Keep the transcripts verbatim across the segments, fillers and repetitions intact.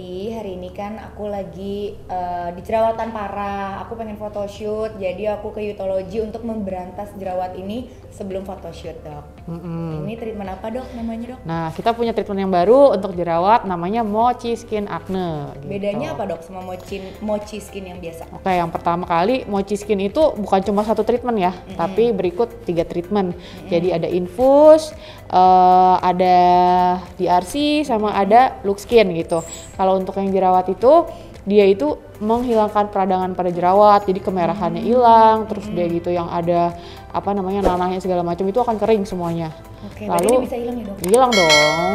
Lutfi. Hari ini kan aku lagi uh, di jerawatan parah. Aku pengen photoshoot, jadi aku ke Youthology untuk memberantas jerawat ini sebelum photoshoot, dok. Mm-hmm. Ini treatment apa, dok, namanya, dok? Nah, kita punya treatment yang baru untuk jerawat, namanya Mochi Skin Acne. Gitu. Bedanya apa, dok, sama Mochi, Mochi Skin yang biasa? Oke, yang pertama kali Mochi Skin itu bukan cuma satu treatment ya, mm-hmm. tapi berikut tiga treatment. Mm-hmm. Jadi ada infus, uh, ada D R C, sama ada look skin gitu. Kalau untuk yang jerawat itu dia itu menghilangkan peradangan pada jerawat, jadi kemerahannya hilang, hmm. terus dia gitu yang ada apa namanya nanahnya segala macam itu akan kering semuanya. Oke, lalu bisa hilang ya, dok? Hilang dong.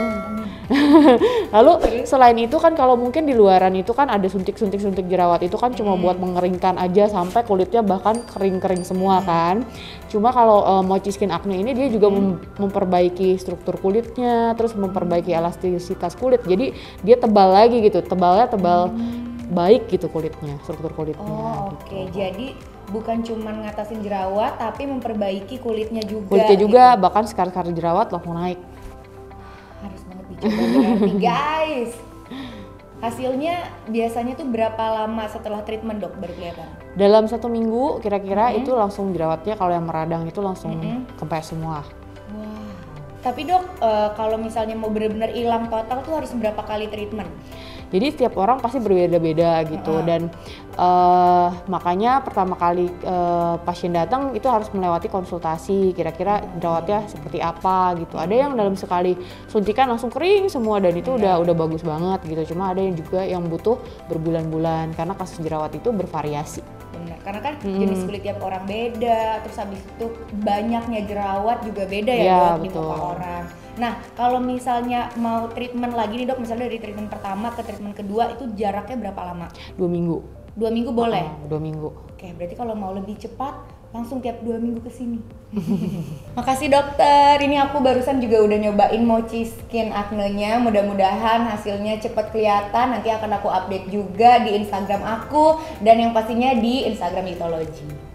Lalu selain itu kan kalau mungkin di luaran itu kan ada suntik-suntik-suntik jerawat itu kan cuma hmm. buat mengeringkan aja sampai kulitnya bahkan kering-kering semua hmm. kan. Cuma kalau uh, Mochi Skin Acne ini dia juga hmm. mem- memperbaiki struktur kulitnya, terus memperbaiki elastisitas kulit. Jadi dia tebal lagi gitu, tebalnya tebal hmm. baik gitu kulitnya, struktur kulitnya. Oh, oke. Okay. Gitu. Jadi bukan cuma ngatasin jerawat tapi memperbaiki kulitnya juga. Kulitnya juga, gitu. bahkan skar-skar jerawat langsung naik. Harus banget dicoba berarti, guys. Hasilnya biasanya tuh berapa lama setelah treatment, dok, baru kelihatan? Dalam satu minggu kira-kira mm-hmm. itu langsung jerawatnya kalau yang meradang itu langsung mm-hmm. kempes semua. Wah. Tapi, dok, uh, kalau misalnya mau benar-benar hilang total tuh harus berapa kali treatment? Jadi setiap orang pasti berbeda-beda gitu, uh-huh. dan uh, makanya pertama kali uh, pasien datang itu harus melewati konsultasi, kira-kira jerawatnya seperti apa gitu. Ada yang dalam sekali suntikan langsung kering semua dan itu udah udah bagus banget gitu. Cuma ada yang juga yang butuh berbulan-bulan karena kasus jerawat itu bervariasi. Benar, karena kan hmm. jenis kulit tiap orang beda, terus habis itu banyaknya jerawat juga beda ya, ya dok, di muka orang. Nah, kalau misalnya mau treatment lagi nih, dok, misalnya dari treatment pertama ke treatment kedua itu jaraknya berapa lama? Dua minggu. Dua minggu boleh? Uh, dua minggu. Oke, berarti kalau mau lebih cepat langsung tiap dua minggu kesini. Makasih, dokter. Ini aku barusan juga udah nyobain Mochi Skin Acne-nya. Mudah-mudahan hasilnya cepat kelihatan. Nanti akan aku update juga di Instagram aku dan yang pastinya di Instagram Youthology.